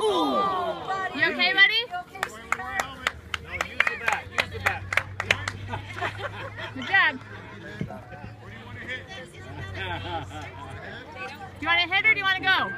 You okay, buddy? Good job. Do you want to hit or do you want to go?